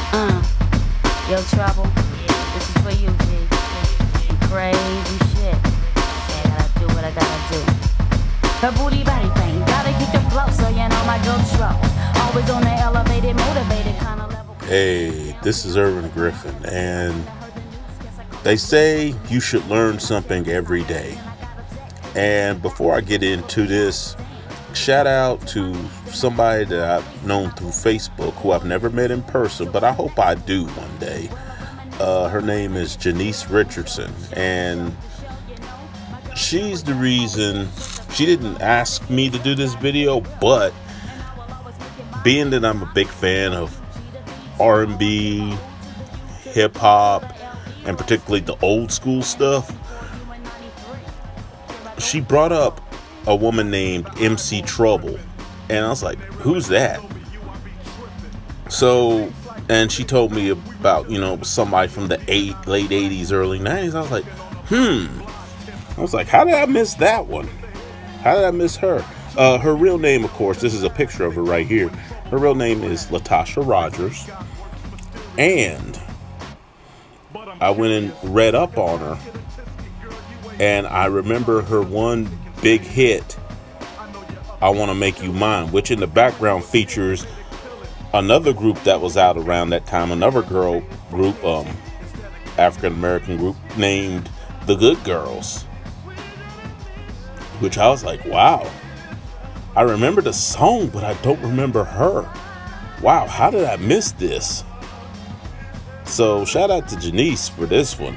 Uh, Yo, Trouble, this is for you, G. Crazy shit. Yeah, I gotta do what I gotta do. Her booty body thing, gotta keep the flow, so you know my girl Trouble. Always on the elevated, motivated kind of level. Hey, this is Irvin Griffin, and they say you should learn something every day. And before I get into this, shout out to somebody that I've known through Facebook who I've never met in person, but I hope I do one day. Her name is Janice Richardson, and she's the reason. She didn't ask me to do this video, but being that I'm a big fan of R&B, hip hop, and particularly the old school stuff, she brought up a woman named MC Trouble, and I was like, who's that? So, and she told me about, somebody from the late 80s, early 90s. I was like, I was like, how did I miss that one? How did I miss her? Her real name, of course, this is a picture of her right here. Her real name is LaTosha Rogers, and I went and read up on her, and I remember her one big hit, I Want to Make You Mine, which in the background features another group that was out around that time, another girl group, African-American group named The Good Girls, which I was like, wow, I remember the song, but I don't remember her. Wow, how did I miss this? So shout out to Janice for this one.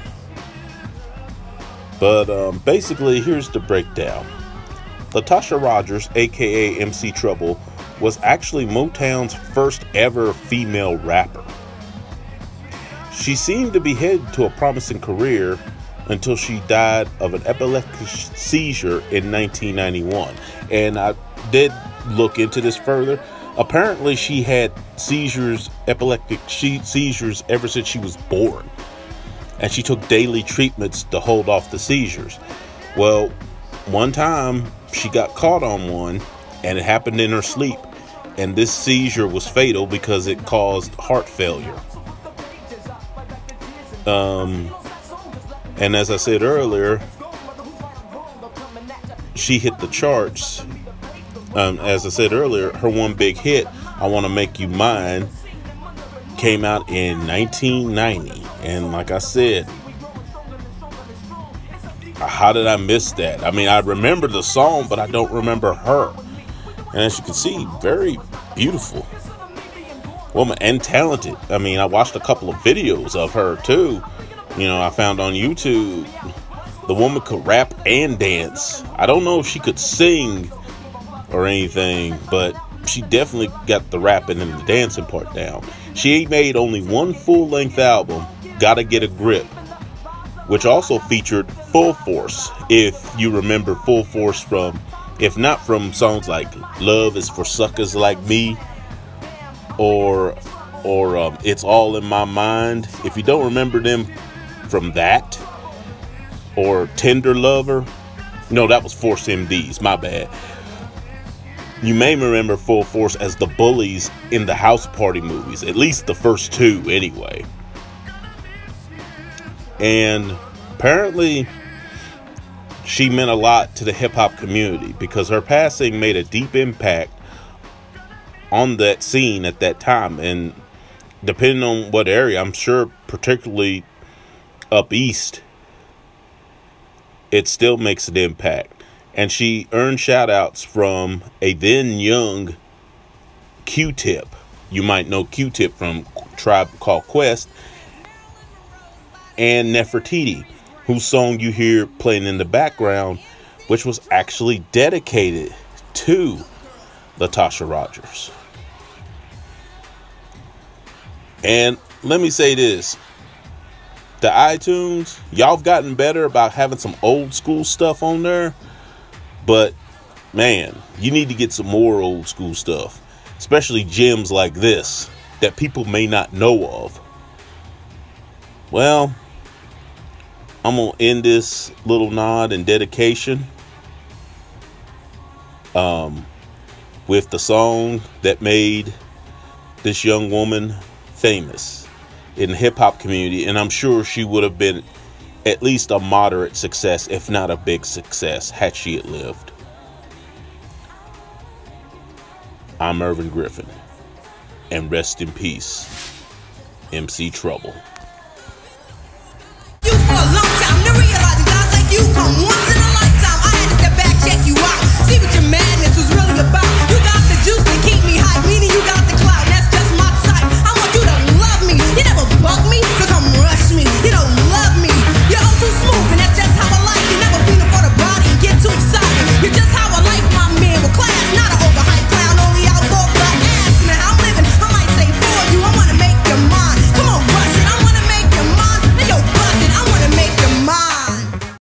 But basically, here's the breakdown. LaTosha Rogers, aka MC Trouble, was actually Motown's first ever female rapper. She seemed to be headed to a promising career until she died of an epileptic seizure in 1991. And I did look into this further. Apparently, she had epileptic seizures ever since she was born. And she took daily treatments to hold off the seizures. Well, one time she got caught on one, and it happened in her sleep. And this seizure was fatal because it caused heart failure. And as I said earlier, she hit the charts. As I said earlier, her one big hit, I Want to Make You Mine, came out in 1990. And like I said, how did I miss that? I mean, I remember the song, but I don't remember her. And as you can see, very beautiful woman and talented. I mean, I watched a couple of videos of her too. I found on YouTube. The woman could rap and dance. I don't know if she could sing or anything, but she definitely got the rapping and the dancing part down. She made only one full-length album, Gotta Get a Grip, which also featured Full Force. If you remember Full Force from, if not from songs like Love Is For Suckers Like Me, or It's All In My Mind. If you don't remember them from that, or Tender Lover, no, that was Force MDs, my bad. You may remember Full Force as the bullies in the House Party movies, at least the first two anyway. And apparently she meant a lot to the hip-hop community because her passing made a deep impact on that scene at that time. And depending on what area, I'm sure particularly up east, it still makes an impact. And she earned shout-outs from a then young Q-Tip. You might know Q-Tip from Tribe Called Quest, and Nefertiti, whose song you hear playing in the background, which was actually dedicated to LaTosha Rogers. And let me say this. The iTunes, y'all have gotten better about having some old school stuff on there. But, man, you need to get some more old school stuff. Especially gems like this that people may not know of. Well, I'm going to end this little nod and dedication with the song that made this young woman famous. in the hip hop community, and I'm sure she would have been at least a moderate success, if not a big success, had she had lived. I'm Irvin Griffin, and rest in peace, MC Trouble.